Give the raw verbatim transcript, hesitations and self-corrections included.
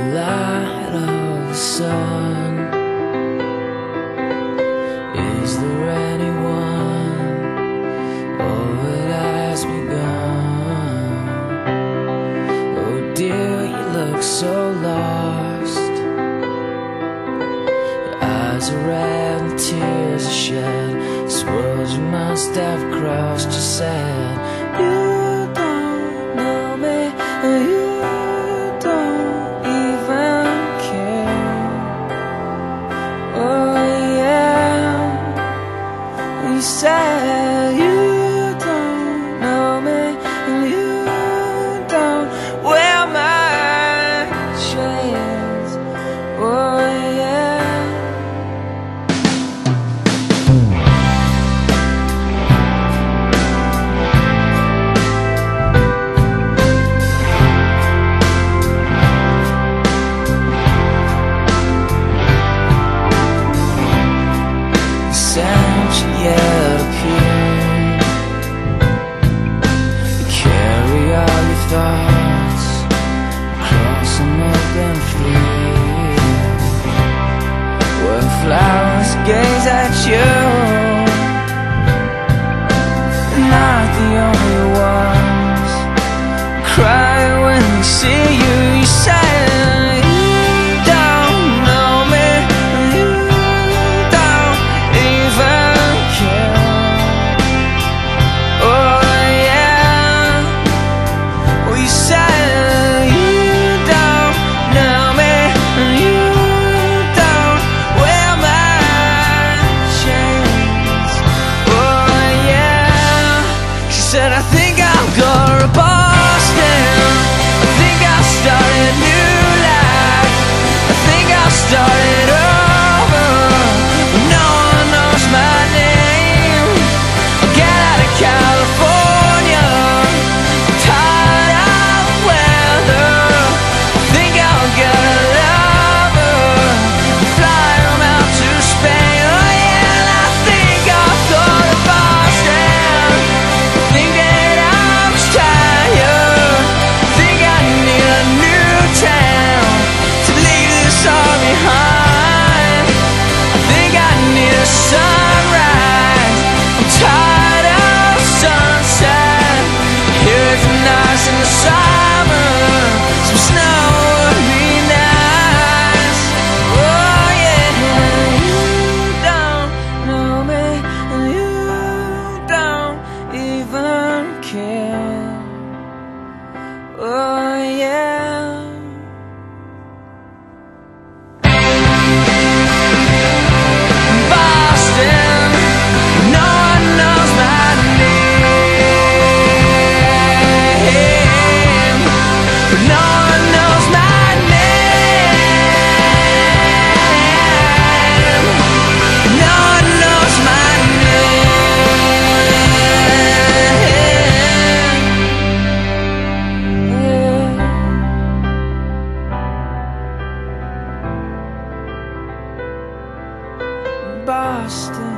light of the sun. Is there anyone, or it has begun? Oh dear, you look so lost. Your eyes are red and tears are shed. This world you must have crossed, you said. You don't know me, you don't even care. Oh yeah, you said you don't know me, and you don't wear my chains. Oh yeah. Since you yet appear, you carry all your thoughts across an open field, where flowers gaze at you. Not the only ones cry when they see you. You say said, I think I'll go to Boston. I think I'll start a new life. I think I'll start it over. No one knows my name. I'll get out of California. I'm tired of the weather. I think I'll get a lover and fly him out to Spain. Oh yeah, and I think I'll go to Boston. Think that I'm tired. Think I need a new town to leave this all behind. I think I need a sunrise. I'm tired of sunset. Here it's nice in the summer. Some snow would be nice. Oh yeah, you don't know me, and you don't even care. Oh yeah. Boston, no one knows my name. No one knows my name. No one knows my name. Boston.